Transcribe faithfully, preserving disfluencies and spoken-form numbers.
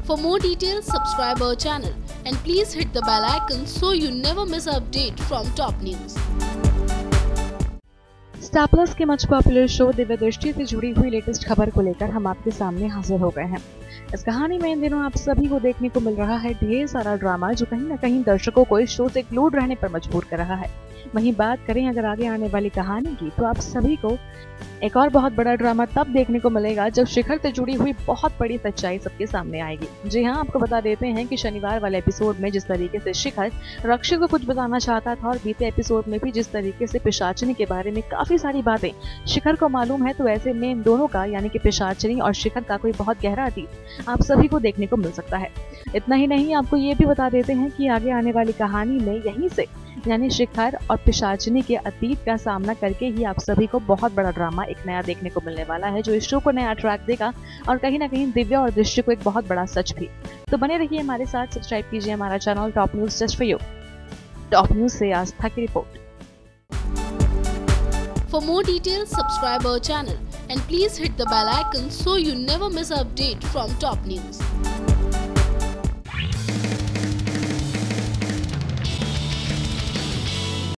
For more details, subscribe our channel and please hit the bell icon so you never miss an update from top news. Star Plus के much popular show Divya Drishti से जुड़ी हुई latest खबर को लेकर हम आपके सामने हाजिर हो गए हैं। इस कहानी में इन दिनों आप सभी को देखने को मिल रहा है ढेर सारा ड्रामा जो कहीं न कहीं दर्शकों को इस शो से ग्लूड रहने पर मजबूर कर रहा है। वहीं बात करें अगर आगे आने वाली कहानी की, तो आप सभी को एक और बहुत बड़ा ड्रामा तब देखने को मिलेगा जब शिखर से जुड़ी हुई बहुत बड़ी सच्चाई सबके सामने आएगी। जी हाँ, आपको बता देते हैं कि शनिवार वाले एपिसोड में जिस तरीके से शिखर रक्षित को कुछ बताना चाहता था और बीते एपिसोड में भी जिस तरीके से पिशाचिनी के बारे में काफी सारी बातें शिखर को मालूम है, तो ऐसे में इन दोनों का यानी कि पिशाचिनी और शिखर का कोई बहुत गहरा अतीत आप सभी को देखने को मिल सकता है। इतना ही नहीं, आपको ये भी बता देते हैं कि आगे आने वाली कहानी में यहीं से यानी शिखर और पिशाचिनी के अतीत का सामना करके ही आप सभी को बहुत बड़ा ड्रामा एक नया देखने को मिलने वाला है, जो इस शो को नया ट्रैक देगा और कहीं ना कहीं दिव्या और दृष्टि को एक बहुत बड़ा सच भी। तो बने रहिए हमारे साथ, सब्सक्राइब कीजिए हमारा channel top news just for you. Top news से आस्था की रिपोर्ट। For more details, subscribe our channel and please hit the bell icon so you never miss an update from top news.